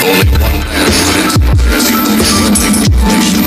only one man could inspire as you overwhelming generation.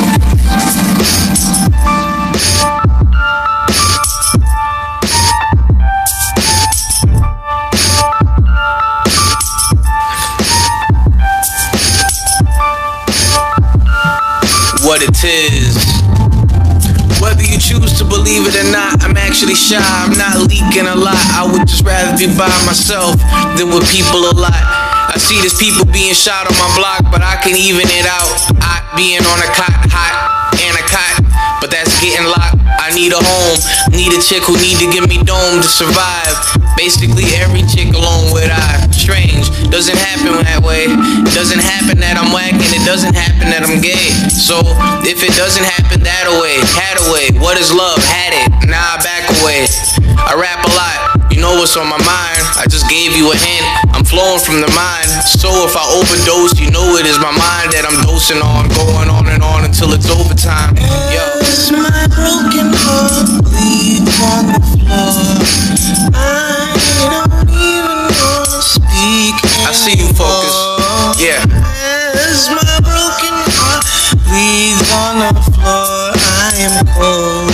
What it is. Whether you choose to believe it or not, I'm actually shy, I'm not leaking a lot. I would just rather be by myself than with people a lot. I see there's people being shot on my block, but I can even it out. I being on a cot, hot, and a cot, but that's getting locked. I need a home, need a chick who need to give me dome to survive. Basically every chick along with I. Strange, doesn't happen that way. Doesn't happen that I'm whack, and it doesn't happen that I'm gay. So if it doesn't happen that way, had a way. What is love? Had it, now I back away. I rap a lot, you know what's on my mind. I just gave you a hint, I'm flowing from the mind. So if I overdose, you know it is my mind that I'm dosing on. Going on and on until it's overtime. Yo. As my broken heart bleeds on the floor, I don't even wanna speak anymore. I see you, Focus. Yeah. As my broken heart bleeds on the floor, I am cold.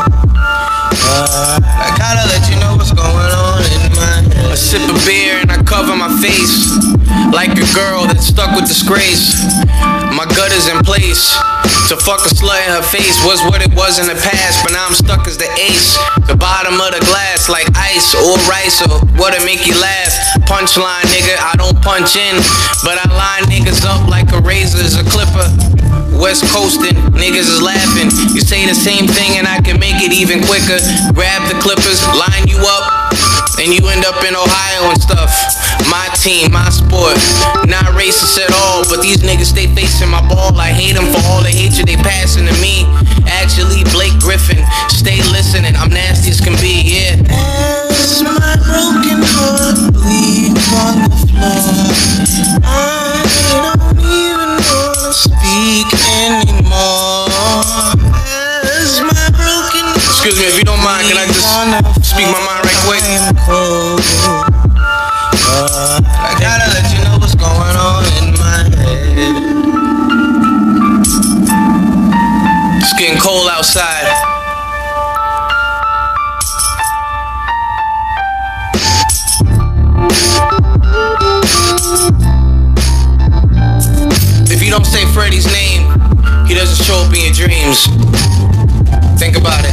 I gotta let you know what's going on in my head. I sip a beer and I cover my face like a girl that's stuck with disgrace. My gut is in place. To fuck a slut in her face was what it was in the past, but now I'm stuck as the ace. The bottom of the glass like ice or rice, or what'll make you laugh. Punchline, nigga, I don't punch in, but I line niggas up like a razor is a clipper. West coastin', niggas is laughing. You say the same thing and I can make it even quicker. Grab the clippers, line you up, and you end up in Ohio and stuff. My team, my sport, not racist at all, but these niggas stay facing my ball. I hate them for all the hatred they passing to me. Actually, Blake Griffin, stay listening, I'm nasty as can be, yeah. As my broken heart bleeds on the floor, I don't even wanna speak anymore. As my broken heart, excuse me, if you don't mind, can I just speak my mind right quick? I gotta let you know what's going on in my head. It's getting cold outside. If you don't say Freddie's name, he doesn't show up in your dreams. Think about it.